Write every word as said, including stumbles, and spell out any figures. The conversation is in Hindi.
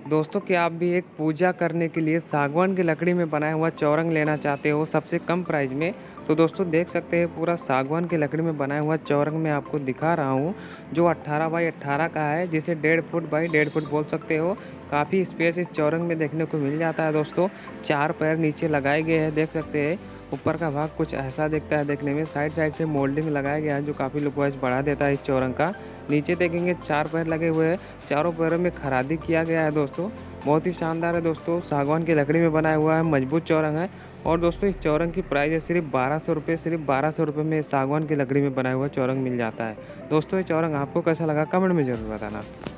दोस्तों, क्या आप भी एक पूजा करने के लिए सागवान की लकड़ी में बनाया हुआ चौरंग लेना चाहते हो सबसे कम प्राइस में? तो दोस्तों देख सकते हैं पूरा सागवान की लकड़ी में बनाया हुआ चौरंग मैं आपको दिखा रहा हूँ, जो अट्ठारह बाई अट्ठारह का है, जिसे डेढ़ फुट बाई डेढ़ फुट बोल सकते हो। काफ़ी स्पेस इस चौरंग में देखने को मिल जाता है दोस्तों। चार पैर नीचे लगाए गए हैं, देख सकते हैं। ऊपर का भाग कुछ ऐसा दिखता है देखने में। साइड साइड से मोल्डिंग लगाया गया है, जो काफ़ी लुक वाइज बढ़ा देता है इस चौरंग का। नीचे देखेंगे चार पैर लगे हुए हैं, चारों पैरों में खरादी किया गया है दोस्तों। बहुत ही शानदार है दोस्तों, सागवान की लकड़ी में बनाया हुआ है, मजबूत चौरंग है। और दोस्तों इस चौरंग की प्राइस है सिर्फ बारह सौ रुपये। सिर्फ बारह सौ रुपये में सागवान की लकड़ी में बनाया हुआ चौरंग मिल जाता है। दोस्तों ये चौरंग आपको कैसा लगा कमेंट में ज़रूर बताना।